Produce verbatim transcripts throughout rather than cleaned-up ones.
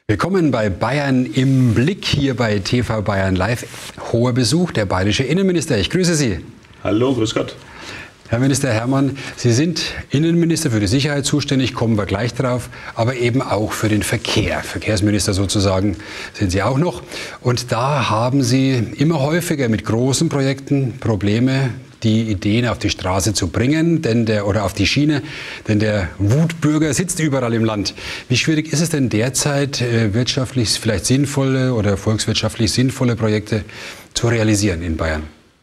Willkommen bei Bayern im Blick, hier bei T V Bayern Live. Hoher Besuch, der bayerische Innenminister. Ich grüße Sie. Hallo, grüß Gott. Herr Minister Hermann, Sie sind Innenminister für die Sicherheit zuständig, kommen wir gleich drauf, aber eben auch für den Verkehr. Verkehrsminister sozusagen sind Sie auch noch. Und da haben Sie immer häufiger mit großen Projekten Probleme, die Ideen auf die Straße zu bringen, denn der, oder auf die Schiene, denn der Wutbürger sitzt überall im Land. Wie schwierig ist es denn derzeit, wirtschaftlich vielleicht sinnvolle oder volkswirtschaftlich sinnvolle Projekte zu realisieren in Bayern?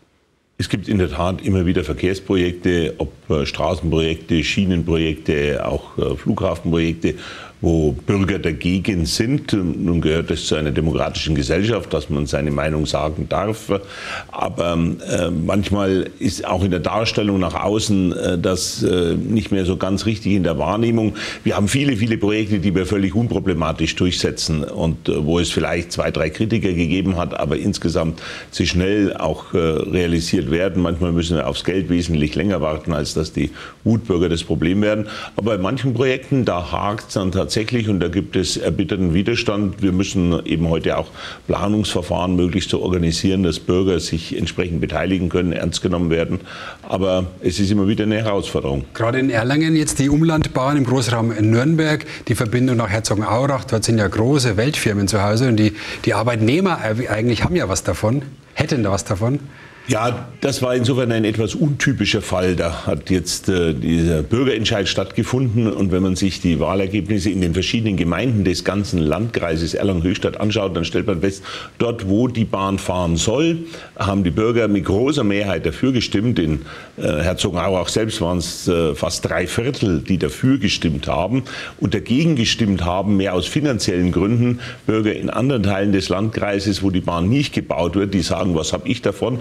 Es gibt in der Tat immer wieder Verkehrsprojekte, ob Straßenprojekte, Schienenprojekte, auch Flughafenprojekte, wo Bürger dagegen sind. Nun gehört es zu einer demokratischen Gesellschaft, dass man seine Meinung sagen darf. Aber äh, manchmal ist auch in der Darstellung nach außen äh, das äh, nicht mehr so ganz richtig in der Wahrnehmung. Wir haben viele, viele Projekte, die wir völlig unproblematisch durchsetzen und äh, wo es vielleicht zwei, drei Kritiker gegeben hat, aber insgesamt sie schnell auch äh, realisiert werden. Manchmal müssen wir aufs Geld wesentlich länger warten, als dass die Wutbürger das Problem werden. Aber bei manchen Projekten, da hakt es dann tatsächlich und da gibt es erbitterten Widerstand. Wir müssen eben heute auch Planungsverfahren möglichst so organisieren, dass Bürger sich entsprechend beteiligen können, ernst genommen werden. Aber es ist immer wieder eine Herausforderung. Gerade in Erlangen jetzt die Umlandbahn im Großraum Nürnberg, die Verbindung nach Herzogenaurach, dort sind ja große Weltfirmen zu Hause und die, die Arbeitnehmer eigentlich haben ja was davon, hätten da was davon. Ja, das war insofern ein etwas untypischer Fall. Da hat jetzt äh, dieser Bürgerentscheid stattgefunden und wenn man sich die Wahlergebnisse in den verschiedenen Gemeinden des ganzen Landkreises Erlangen-Höchstadt anschaut, dann stellt man fest, dort wo die Bahn fahren soll, haben die Bürger mit großer Mehrheit dafür gestimmt. In äh, Herzogenaurach selbst waren es äh, fast drei Viertel, die dafür gestimmt haben und dagegen gestimmt haben, mehr aus finanziellen Gründen. Bürger in anderen Teilen des Landkreises, wo die Bahn nicht gebaut wird, die sagen, was habe ich davon?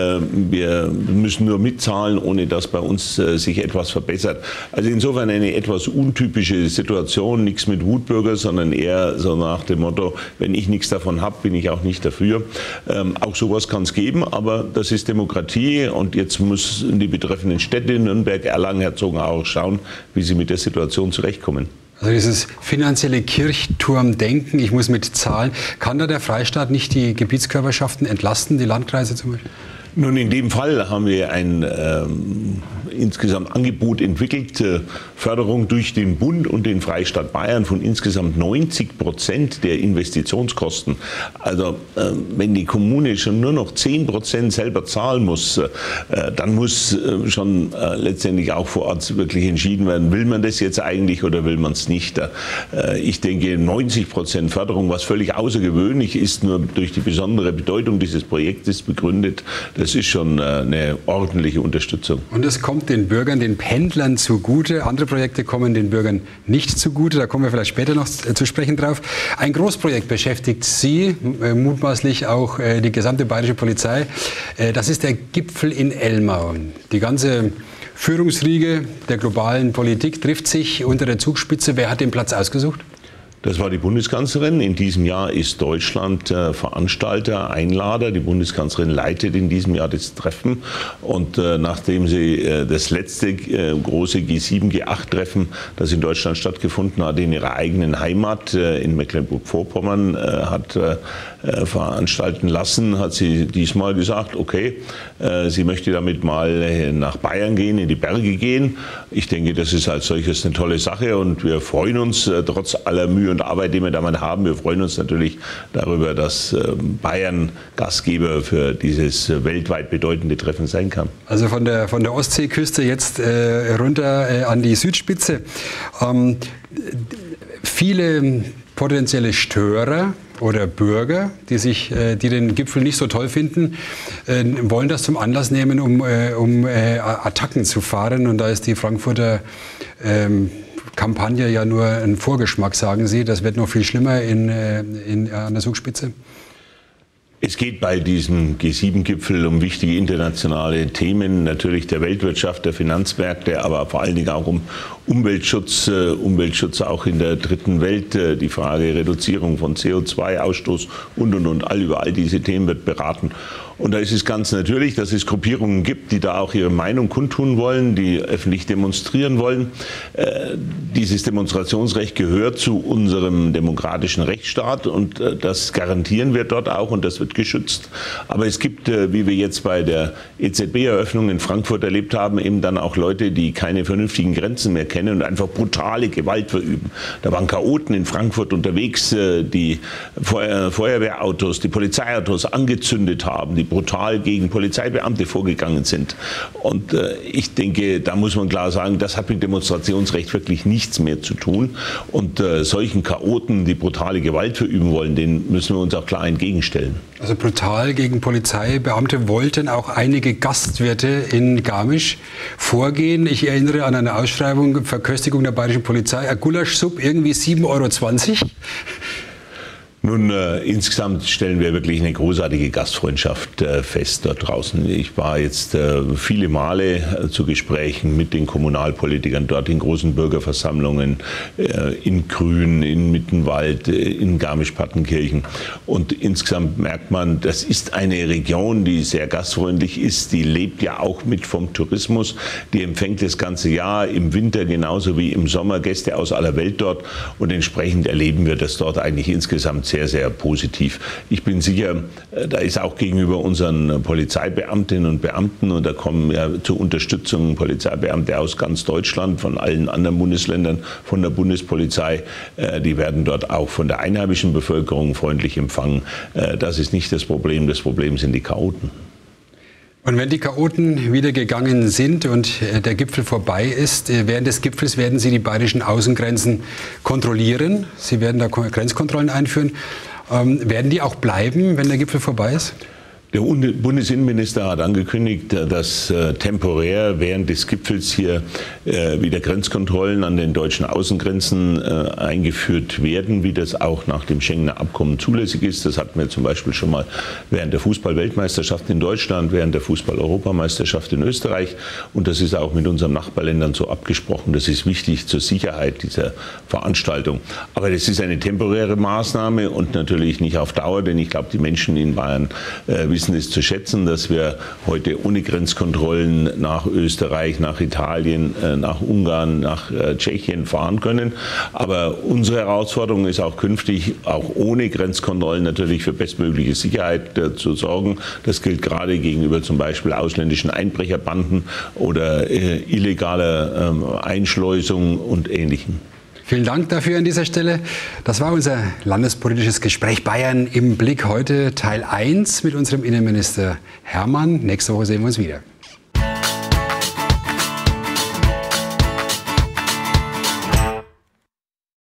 Wir müssen nur mitzahlen, ohne dass bei uns sich etwas verbessert. Also insofern eine etwas untypische Situation, nichts mit Wutbürger, sondern eher so nach dem Motto, wenn ich nichts davon habe, bin ich auch nicht dafür. Auch sowas kann es geben, aber das ist Demokratie und jetzt müssen die betreffenden Städte, Nürnberg, Erlangen, Herzogenaurach schauen, wie sie mit der Situation zurechtkommen. Also dieses finanzielle Kirchturmdenken, ich muss mit Zahlen, kann da der Freistaat nicht die Gebietskörperschaften entlasten, die Landkreise zum Beispiel? Nun, in dem Fall haben wir ein ähm, insgesamt Angebot entwickelt, äh, Förderung durch den Bund und den Freistaat Bayern von insgesamt neunzig Prozent der Investitionskosten. Also äh, wenn die Kommune schon nur noch zehn Prozent selber zahlen muss, äh, dann muss äh, schon äh, letztendlich auch vor Ort wirklich entschieden werden, will man das jetzt eigentlich oder will man es nicht. Äh, ich denke, neunzig Prozent Förderung, was völlig außergewöhnlich ist, nur durch die besondere Bedeutung dieses Projektes begründet. Das ist schon eine ordentliche Unterstützung. Und es kommt den Bürgern, den Pendlern zugute. Andere Projekte kommen den Bürgern nicht zugute. Da kommen wir vielleicht später noch zu sprechen drauf. Ein Großprojekt beschäftigt Sie, mutmaßlich auch die gesamte bayerische Polizei. Das ist der Gipfel in Elmau. Die ganze Führungsriege der globalen Politik trifft sich unter der Zugspitze. Wer hat den Platz ausgesucht? Das war die Bundeskanzlerin. In diesem Jahr ist Deutschland äh, Veranstalter, Einlader. Die Bundeskanzlerin leitet in diesem Jahr das Treffen. Und äh, nachdem sie äh, das letzte äh, große G sieben, G acht Treffen, das in Deutschland stattgefunden hat, in ihrer eigenen Heimat äh, in Mecklenburg-Vorpommern äh, hat äh, veranstalten lassen, hat sie diesmal gesagt, okay, äh, sie möchte damit mal nach Bayern gehen, in die Berge gehen. Ich denke, das ist als solches eine tolle Sache und wir freuen uns äh, trotz aller Mühe und Arbeit, die wir damit haben. Wir freuen uns natürlich darüber, dass Bayern Gastgeber für dieses weltweit bedeutende Treffen sein kann. Also von der, von der Ostseeküste jetzt äh, runter äh, an die Südspitze. Ähm, viele potenzielle Störer oder Bürger, die, sich, äh, die den Gipfel nicht so toll finden, äh, wollen das zum Anlass nehmen, um, äh, um äh, Attacken zu fahren. Und da ist die Frankfurter ähm, Kampagne ja nur ein Vorgeschmack, sagen Sie. Das wird noch viel schlimmer in, in, an der Zugspitze. Es geht bei diesem G sieben Gipfel um wichtige internationale Themen, natürlich der Weltwirtschaft, der Finanzmärkte, aber vor allen Dingen auch um Umweltschutz, Umweltschutz auch in der dritten Welt, die Frage Reduzierung von C O zwei Ausstoß und, und, und, all über all diese Themen wird beraten. Und da ist es ganz natürlich, dass es Gruppierungen gibt, die da auch ihre Meinung kundtun wollen, die öffentlich demonstrieren wollen. Äh, dieses Demonstrationsrecht gehört zu unserem demokratischen Rechtsstaat und äh, das garantieren wir dort auch und das wird geschützt. Aber es gibt, äh, wie wir jetzt bei der E Z B-Eröffnung in Frankfurt erlebt haben, eben dann auch Leute, die keine vernünftigen Grenzen mehr kennen und einfach brutale Gewalt verüben. Da waren Chaoten in Frankfurt unterwegs, äh, die Feuer, Feuerwehrautos, die Polizeiautos angezündet haben, die brutal gegen Polizeibeamte vorgegangen sind. Und äh, ich denke, da muss man klar sagen, das hat mit Demonstrationsrecht wirklich nichts mehr zu tun. Und äh, solchen Chaoten, die brutale Gewalt verüben wollen, denen müssen wir uns auch klar entgegenstellen. Also brutal gegen Polizeibeamte wollten auch einige Gastwirte in Garmisch vorgehen. Ich erinnere an eine Ausschreibung, Verköstigung der bayerischen Polizei, ein Gulaschsub, irgendwie sieben Euro zwanzig. Nun, äh, insgesamt stellen wir wirklich eine großartige Gastfreundschaft äh, fest dort draußen. Ich war jetzt äh, viele Male äh, zu Gesprächen mit den Kommunalpolitikern dort in großen Bürgerversammlungen, äh, in Grün, in Mittenwald, äh, in Garmisch-Partenkirchen. Und insgesamt merkt man, das ist eine Region, die sehr gastfreundlich ist. Die lebt ja auch mit vom Tourismus. Die empfängt das ganze Jahr im Winter genauso wie im Sommer Gäste aus aller Welt dort. Und entsprechend erleben wir das dort eigentlich insgesamt sehr, sehr positiv. Ich bin sicher, da ist auch gegenüber unseren Polizeibeamtinnen und Beamten, und da kommen ja zur Unterstützung Polizeibeamte aus ganz Deutschland, von allen anderen Bundesländern, von der Bundespolizei, die werden dort auch von der einheimischen Bevölkerung freundlich empfangen. Das ist nicht das Problem, das Problem sind die Chaoten. Und wenn die Chaoten wieder gegangen sind und der Gipfel vorbei ist, während des Gipfels werden Sie die bayerischen Außengrenzen kontrollieren. Sie werden da Grenzkontrollen einführen. Ähm, werden die auch bleiben, wenn der Gipfel vorbei ist? Der Bundesinnenminister hat angekündigt, dass äh, temporär während des Gipfels hier äh, wieder Grenzkontrollen an den deutschen Außengrenzen äh, eingeführt werden, wie das auch nach dem Schengener Abkommen zulässig ist. Das hatten wir zum Beispiel schon mal während der Fußball-Weltmeisterschaft in Deutschland, während der Fußball-Europameisterschaft in Österreich. Und das ist auch mit unseren Nachbarländern so abgesprochen. Das ist wichtig zur Sicherheit dieser Veranstaltung. Aber das ist eine temporäre Maßnahme und natürlich nicht auf Dauer, denn ich glaube, die Menschen in Bayern äh, wissen es zu schätzen, dass wir heute ohne Grenzkontrollen nach Österreich, nach Italien, nach Ungarn, nach Tschechien fahren können. Aber unsere Herausforderung ist auch künftig, auch ohne Grenzkontrollen natürlich für bestmögliche Sicherheit zu sorgen. Das gilt gerade gegenüber zum Beispiel ausländischen Einbrecherbanden oder illegaler Einschleusung und Ähnlichem. Vielen Dank dafür an dieser Stelle. Das war unser landespolitisches Gespräch Bayern im Blick. Heute Teil eins mit unserem Innenminister Hermann. Nächste Woche sehen wir uns wieder.